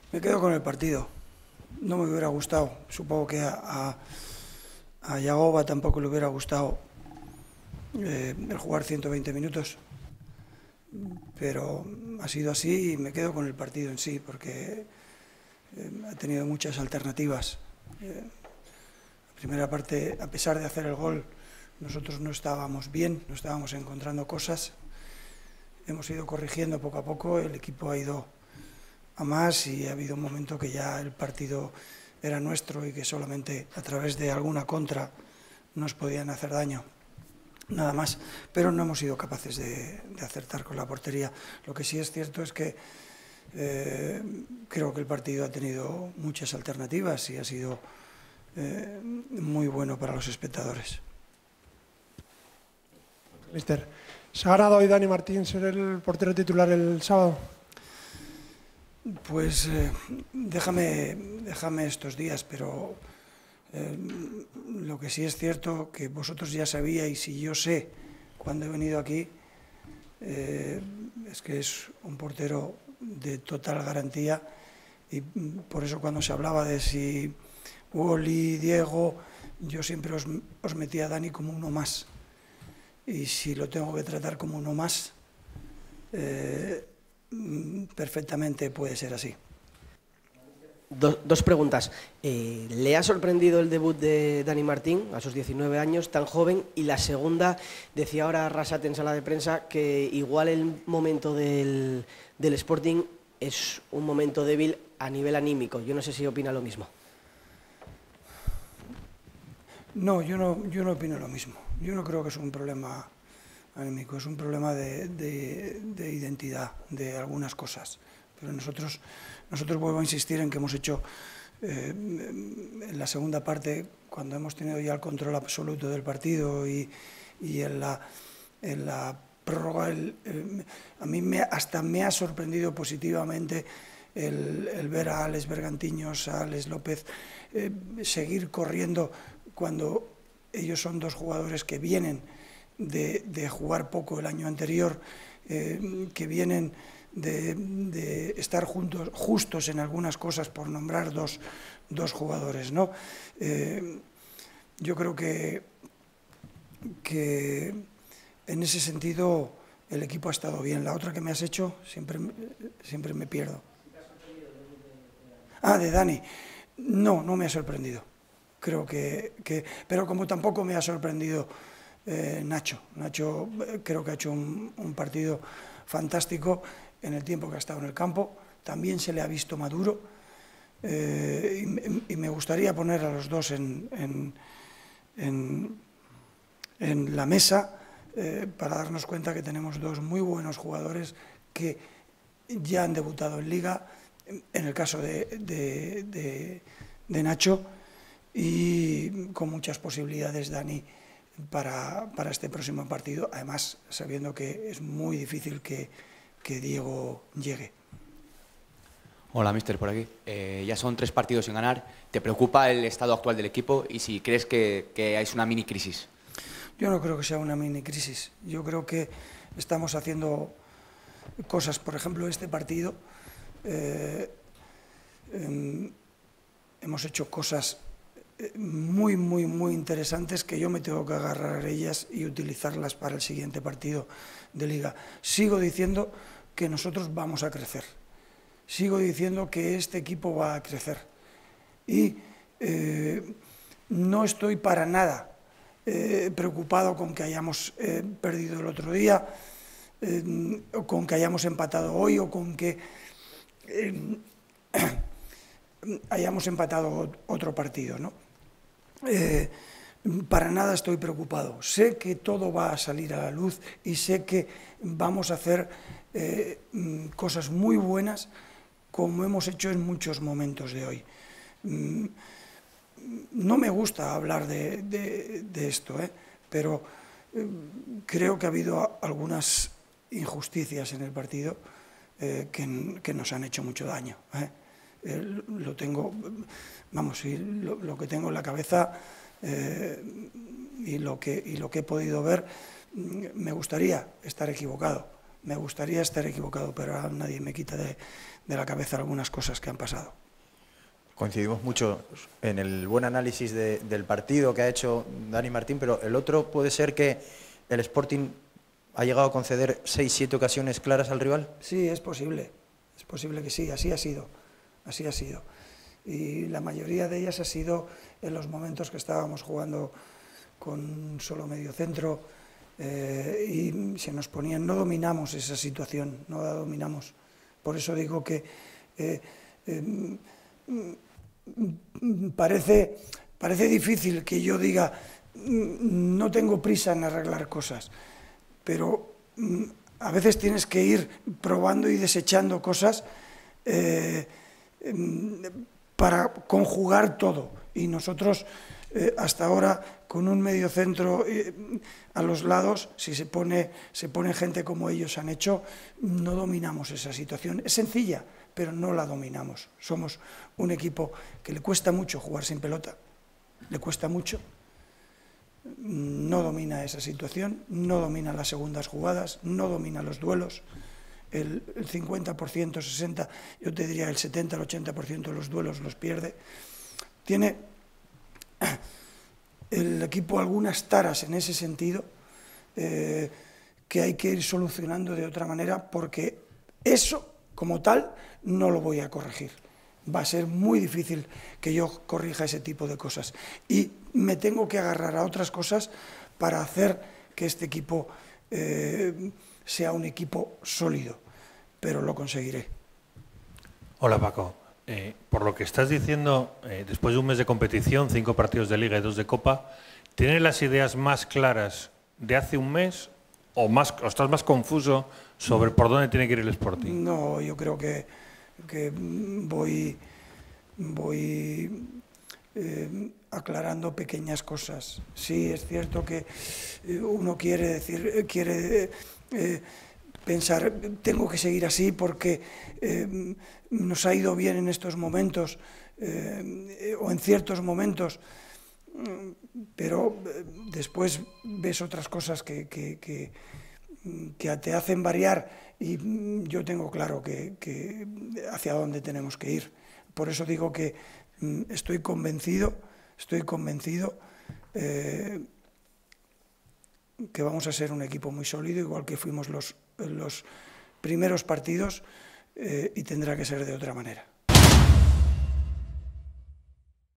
Me quedo con el partido. No me hubiera gustado. Supongo que a Yagoba tampoco le hubiera gustado el jugar 120 minutos. Pero ha sido así y me quedo con el partido en sí, porque ha tenido muchas alternativas. La primera parte, a pesar de hacer el gol, nosotros no estábamos bien, no estábamos encontrando cosas. Hemos ido corrigiendo poco a poco, el equipo ha ido a más y ha habido un momento que ya el partido era nuestro y que solamente a través de alguna contra nos podían hacer daño, nada más, pero no hemos sido capaces de acertar con la portería. Lo que sí es cierto es que creo que el partido ha tenido muchas alternativas y ha sido muy bueno para los espectadores. Mister, ¿se ha ganado hoy Dani Martín ser el portero titular el sábado? Pues déjame estos días, pero lo que sí es cierto que vosotros ya sabíais y yo sé cuando he venido aquí es que es un portero de total garantía y por eso cuando se hablaba de si Wally, Diego, yo siempre os metía a Dani como uno más y si lo tengo que tratar como uno más perfectamente puede ser así. Dos preguntas. ¿Le ha sorprendido el debut de Dani Martín a sus 19 años, tan joven? Y la segunda, decía ahora Arrasate en sala de prensa que igual el momento del Sporting es un momento débil a nivel anímico. Yo no sé si opina lo mismo. No, yo no opino lo mismo. Yo no creo que es un problema anímico, es un problema de identidad, de algunas cosas. Pero nosotros vuelvo a insistir en que hemos hecho, en la segunda parte, cuando hemos tenido ya el control absoluto del partido y en la prórroga, a mí hasta me ha sorprendido positivamente el ver a Alex Bergantiños, a Alex López, seguir corriendo cuando ellos son dos jugadores que vienen de jugar poco el año anterior, que vienen de estar justos en algunas cosas, por nombrar dos jugadores, ¿no? Yo creo que en ese sentido el equipo ha estado bien. La otra que me has hecho, siempre me pierdo. Ah, de Dani. No me ha sorprendido. Creo pero como tampoco me ha sorprendido Nacho. Nacho creo que ha hecho un partido fantástico en el tiempo que ha estado en el campo. También se le ha visto maduro y me gustaría poner a los dos en la mesa para darnos cuenta que tenemos dos muy buenos jugadores que ya han debutado en Liga, en el caso de Nacho, y con muchas posibilidades Dani para este próximo partido, además sabiendo que es muy difícil que Diego llegue. Hola, mister, por aquí. Ya son 3 partidos sin ganar. ¿Te preocupa el estado actual del equipo y si crees que es una mini crisis? Yo no creo que sea una mini crisis. Yo creo que estamos haciendo cosas, por ejemplo, este partido. Hemos hecho cosas muy interesantes que yo me tengo que agarrar a ellas y utilizarlas para el siguiente partido de Liga. Sigo diciendo que nosotros vamos a crecer. Sigo diciendo que este equipo va a crecer. Y no estoy para nada preocupado con que hayamos perdido el otro día, o con que hayamos empatado hoy, o con que hayamos empatado otro partido, ¿no? Para nada estoy preocupado. Sé que todo va a salir a la luz y sé que vamos a hacer cosas muy buenas como hemos hecho en muchos momentos de hoy. No me gusta hablar de esto, pero creo que ha habido algunas injusticias en el partido que nos han hecho mucho daño. Lo tengo, vamos, lo que tengo en la cabeza y lo que he podido ver, me gustaría estar equivocado, Me gustaría estar equivocado, pero ahora nadie me quita de la cabeza algunas cosas que han pasado. Coincidimos mucho en el buen análisis del partido que ha hecho Dani Martín, pero el otro puede ser que el Sporting ha llegado a conceder 6-7 ocasiones claras al rival. Sí, es posible que sí, así ha sido. Y la mayoría de ellas ha sido en los momentos que estábamos jugando con solo medio centro y se nos ponían, no dominamos esa situación, no la dominamos. Por eso digo que parece difícil que yo diga no tengo prisa en arreglar cosas, pero a veces tienes que ir probando y desechando cosas para conjugar todo. Y nosotros hasta ahora con un medio centro a los lados, si se pone gente como ellos han hecho, no dominamos esa situación. Es sencilla, pero no la dominamos. Somos un equipo que le cuesta mucho jugar sin pelota, le cuesta mucho. No domina esa situación, no domina las segundas jugadas, no domina los duelos. El 50%, 60%, yo te diría el 70, el 80% de los duelos los pierde. Tiene el equipo algunas taras en ese sentido que hay que ir solucionando de otra manera, porque eso como tal no lo voy a corregir. Va a ser muy difícil que yo corrija ese tipo de cosas y me tengo que agarrar a otras cosas para hacer que este equipo sea un equipo sólido, pero lo conseguiré. Hola Paco, por lo que estás diciendo, después de un mes de competición, 5 partidos de Liga y 2 de Copa, ¿tienes las ideas más claras de hace un mes o estás más confuso sobre por dónde tiene que ir el Sporting? No, yo creo que voy aclarando pequeñas cosas. Sí, es cierto que uno quiere pensar, tengo que seguir así porque nos ha ido bien en estos momentos o en ciertos momentos, pero después ves otras cosas que te hacen variar y yo tengo claro que hacia dónde tenemos que ir. Por eso digo que estoy convencido que vamos a ser un equipo muy sólido, igual que fuimos los primeros partidos, y tendrá que ser de otra manera.